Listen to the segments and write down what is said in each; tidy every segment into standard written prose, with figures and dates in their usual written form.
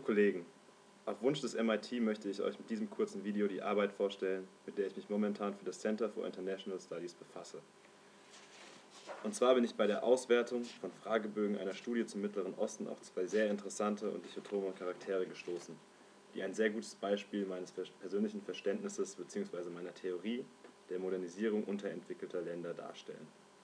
Kollegen, auf Wunsch des MIT möchte ich euch mit diesem kurzen Video die Arbeit vorstellen, mit der ich mich momentan für das Center for International Studies befasse. Und zwar bin ich bei der Auswertung von Fragebögen einer Studie zum Mittleren Osten auf zwei sehr interessante und dichotome Charaktere gestoßen, die ein sehr gutes Beispiel meines persönlichen Verständnisses bzw. meiner Theorie der Modernisierung unterentwickelter Länder darstellen.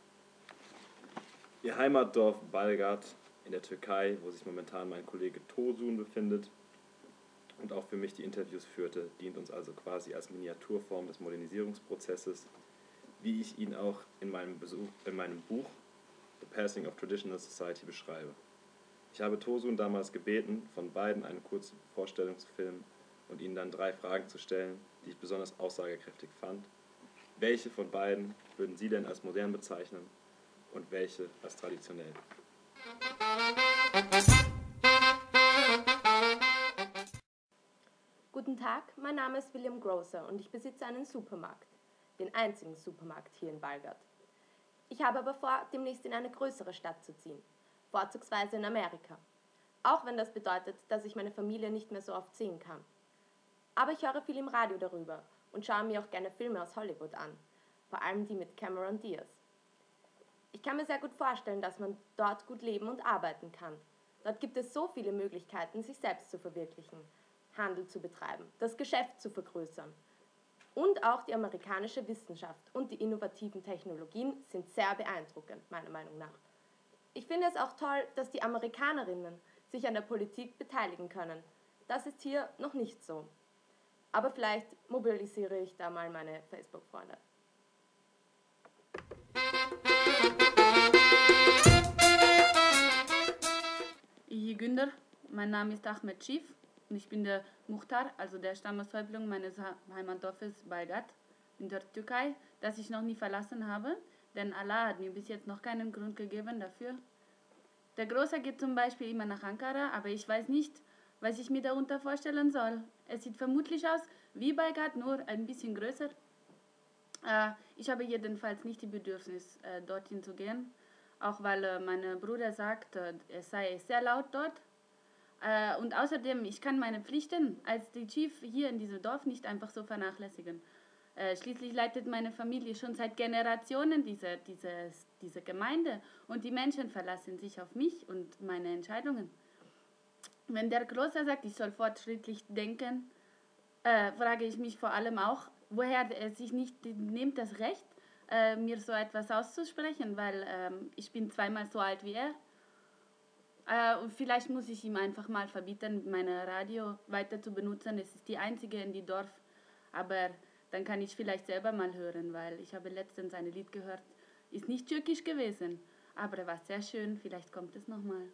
Ihr Heimatdorf Balgat in der Türkei, wo sich momentan mein Kollege Tosun befindet und auch für mich die Interviews führte, dient uns also quasi als Miniaturform des Modernisierungsprozesses, wie ich ihn auch in meinem Buch The Passing of Traditional Society beschreibe. Ich habe Tosun damals gebeten, von beiden eine kurze Vorstellung zu filmen und ihnen dann 3 Fragen zu stellen, die ich besonders aussagekräftig fand. Welche von beiden würden Sie denn als modern bezeichnen und welche als traditionell? Guten Tag, mein Name ist William Grocer und ich besitze einen Supermarkt, den einzigen Supermarkt hier in Balgat. Ich habe aber vor, demnächst in eine größere Stadt zu ziehen, vorzugsweise in Amerika, auch wenn das bedeutet, dass ich meine Familie nicht mehr so oft sehen kann. Aber ich höre viel im Radio darüber und schaue mir auch gerne Filme aus Hollywood an, vor allem die mit Cameron Diaz. Ich kann mir sehr gut vorstellen, dass man dort gut leben und arbeiten kann. Dort gibt es so viele Möglichkeiten, sich selbst zu verwirklichen, Handel zu betreiben, das Geschäft zu vergrößern. Und auch die amerikanische Wissenschaft und die innovativen Technologien sind sehr beeindruckend, meiner Meinung nach. Ich finde es auch toll, dass die Amerikanerinnen sich an der Politik beteiligen können. Das ist hier noch nicht so. Aber vielleicht mobilisiere ich da mal meine Facebook-Freunde. İyi günler, mein Name ist Ahmet Schiff und ich bin der Muhtar, also der Stammeshäuptling meines Heimatdorfes Balgat in der Türkei, das ich noch nie verlassen habe, denn Allah hat mir bis jetzt noch keinen Grund gegeben dafür. Der Großer geht zum Beispiel immer nach Ankara, aber ich weiß nicht, was ich mir darunter vorstellen soll. Es sieht vermutlich aus wie Balgat, nur ein bisschen größer. Ich habe jedenfalls nicht die Bedürfnis, dorthin zu gehen, auch weil mein Bruder sagt, es sei sehr laut dort. Und außerdem, ich kann meine Pflichten als die Chief hier in diesem Dorf nicht einfach so vernachlässigen. Schließlich leitet meine Familie schon seit Generationen diese Gemeinde und die Menschen verlassen sich auf mich und meine Entscheidungen. Wenn der Große sagt, ich soll fortschrittlich denken, frage ich mich vor allem auch, woher er sich nicht nimmt das Recht, mir so etwas auszusprechen, weil ich bin 2-mal so alt wie er. Und vielleicht muss ich ihm einfach mal verbieten, meine Radio weiter zu benutzen. Es ist die einzige in die Dorf, aber dann kann ich vielleicht selber mal hören, weil ich habe letztens ein Lied gehört, ist nicht türkisch gewesen, aber war sehr schön, vielleicht kommt es nochmal.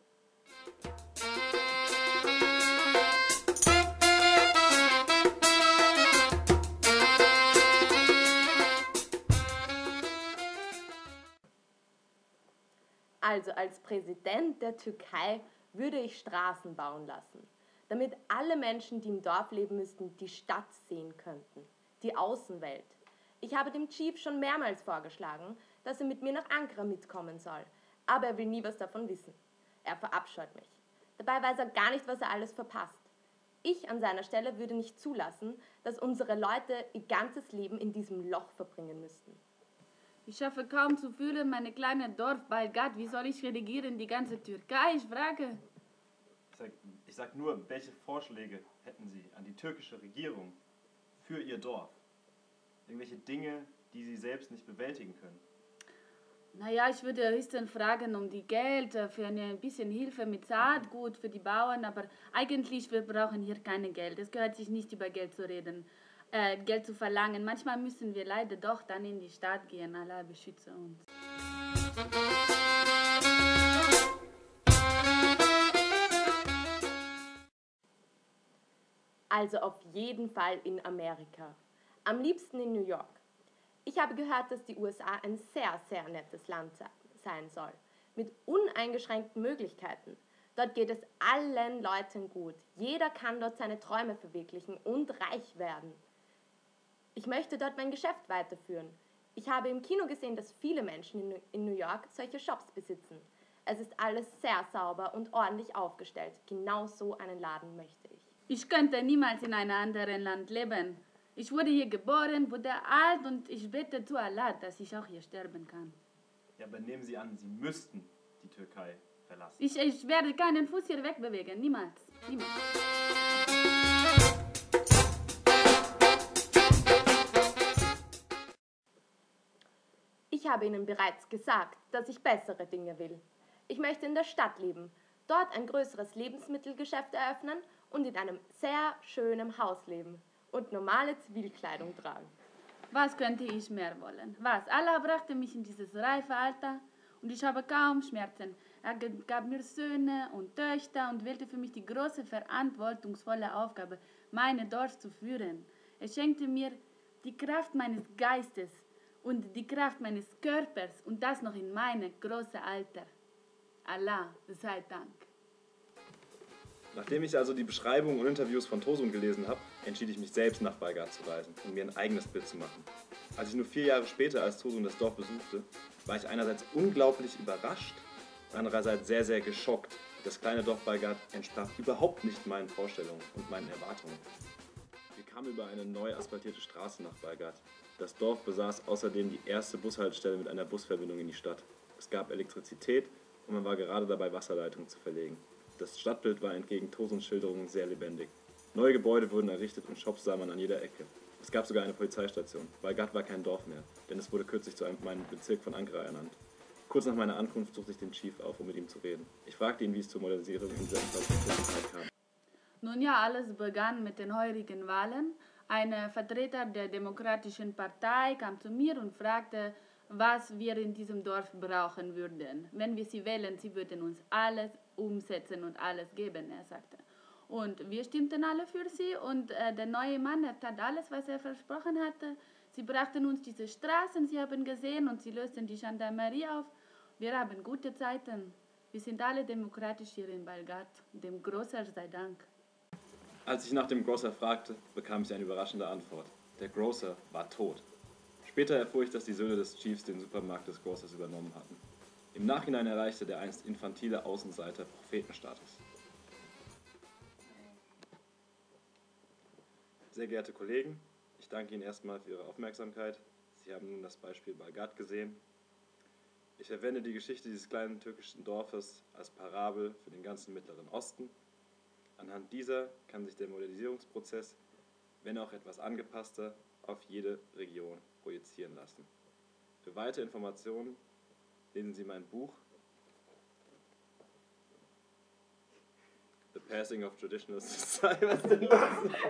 Also als Präsident der Türkei würde ich Straßen bauen lassen, damit alle Menschen, die im Dorf leben müssten, die Stadt sehen könnten, die Außenwelt. Ich habe dem Chief schon mehrmals vorgeschlagen, dass er mit mir nach Ankara mitkommen soll, aber er will nie was davon wissen. Er verabscheut mich. Dabei weiß er gar nicht, was er alles verpasst. Ich an seiner Stelle würde nicht zulassen, dass unsere Leute ihr ganzes Leben in diesem Loch verbringen müssten. Ich schaffe kaum zu fühlen, meine kleine Dorf Balgat, wie soll ich regieren die ganze Türkei? Ich frage. Ich sag nur, welche Vorschläge hätten Sie an die türkische Regierung für Ihr Dorf? Irgendwelche Dinge, die Sie selbst nicht bewältigen können? Naja, ich würde höchstens fragen um die Geld für ein bisschen Hilfe mit Saatgut für die Bauern, aber eigentlich wir brauchen hier kein Geld. Es gehört sich nicht über Geld zu reden, Geld zu verlangen. Manchmal müssen wir leider doch dann in die Stadt gehen. Allah beschütze uns. Also auf jeden Fall in Amerika. Am liebsten in New York. Ich habe gehört, dass die USA ein sehr, sehr nettes Land sein soll, mit uneingeschränkten Möglichkeiten. Dort geht es allen Leuten gut. Jeder kann dort seine Träume verwirklichen und reich werden. Ich möchte dort mein Geschäft weiterführen. Ich habe im Kino gesehen, dass viele Menschen in New York solche Shops besitzen. Es ist alles sehr sauber und ordentlich aufgestellt. Genau so einen Laden möchte ich. Ich könnte niemals in einem anderen Land leben. Ich wurde hier geboren, wurde alt und ich bete zu Allah, dass ich auch hier sterben kann. Ja, aber nehmen Sie an, Sie müssten die Türkei verlassen. Ich werde keinen Fuß hier wegbewegen, niemals. Niemals. Ich habe Ihnen bereits gesagt, dass ich bessere Dinge will. Ich möchte in der Stadt leben, dort ein größeres Lebensmittelgeschäft eröffnen und in einem sehr schönen Haus leben und normale Zivilkleidung tragen. Was könnte ich mehr wollen? Was? Allah brachte mich in dieses reife Alter und ich habe kaum Schmerzen. Er gab mir Söhne und Töchter und wählte für mich die große, verantwortungsvolle Aufgabe, mein Dorf zu führen. Er schenkte mir die Kraft meines Geistes und die Kraft meines Körpers und das noch in meinem großen Alter. Allah sei Dank. Nachdem ich also die Beschreibungen und Interviews von Tosun gelesen habe, entschied ich mich selbst nach Balgat zu reisen und mir ein eigenes Bild zu machen. Als ich nur 4 Jahre später als Tosun das Dorf besuchte, war ich einerseits unglaublich überrascht, andererseits sehr, sehr geschockt. Das kleine Dorf Balgat entsprach überhaupt nicht meinen Vorstellungen und meinen Erwartungen. Wir kamen über eine neu asphaltierte Straße nach Balgat. Das Dorf besaß außerdem die erste Bushaltestelle mit einer Busverbindung in die Stadt. Es gab Elektrizität und man war gerade dabei, Wasserleitungen zu verlegen. Das Stadtbild war entgegen Tosuns Schilderungen sehr lebendig. Neue Gebäude wurden errichtet und Shops sah man an jeder Ecke. Es gab sogar eine Polizeistation. Balgat war kein Dorf mehr, denn es wurde kürzlich zu meinem Bezirk von Ankara ernannt. Kurz nach meiner Ankunft suchte ich den Chief auf, um mit ihm zu reden. Ich fragte ihn, wie es zur Modernisierung in dieser Zeit kam. Nun ja, alles begann mit den heurigen Wahlen. Ein Vertreter der Demokratischen Partei kam zu mir und fragte, was wir in diesem Dorf brauchen würden. Wenn wir sie wählen, sie würden uns alles umsetzen und alles geben, er sagte. Und wir stimmten alle für sie und der neue Mann, er tat alles, was er versprochen hatte. Sie brachten uns diese Straßen, sie haben gesehen und sie lösten die Gendarmerie auf. Wir haben gute Zeiten. Wir sind alle demokratisch hier in Balgat. Dem Großer sei Dank. Als ich nach dem Grocer fragte, bekam ich eine überraschende Antwort. Der Grocer war tot. Später erfuhr ich, dass die Söhne des Chiefs den Supermarkt des Grocers übernommen hatten. Im Nachhinein erreichte der einst infantile Außenseiter Prophetenstatus. Sehr geehrte Kollegen, ich danke Ihnen erstmal für Ihre Aufmerksamkeit. Sie haben nun das Beispiel Balgat gesehen. Ich verwende die Geschichte dieses kleinen türkischen Dorfes als Parabel für den ganzen Mittleren Osten. Anhand dieser kann sich der Modernisierungsprozess, wenn auch etwas angepasster, auf jede Region projizieren lassen. Für weitere Informationen lesen Sie mein Buch The Passing of Traditional Society. Was denn los?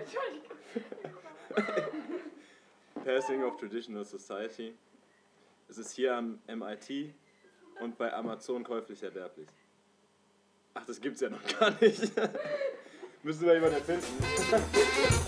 Passing of Traditional Society. Es ist hier am MIT und bei Amazon käuflich erwerblich. Ach, das gibt's ja noch gar nicht. Müssen wir jemanden erfinden.